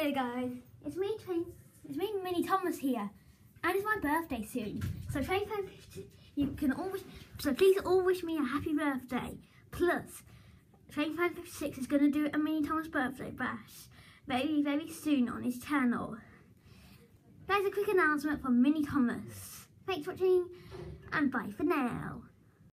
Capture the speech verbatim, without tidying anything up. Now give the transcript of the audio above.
Hello guys, it's me, Train. It's me, Mini Thomas here, and it's my birthday soon. So Train you can always, so please all wish me a happy birthday. Plus, Train five fifty-six is going to do a Mini Thomas birthday bash very, very soon on his channel. There's a quick announcement from Mini Thomas. Thanks for watching, and bye for now.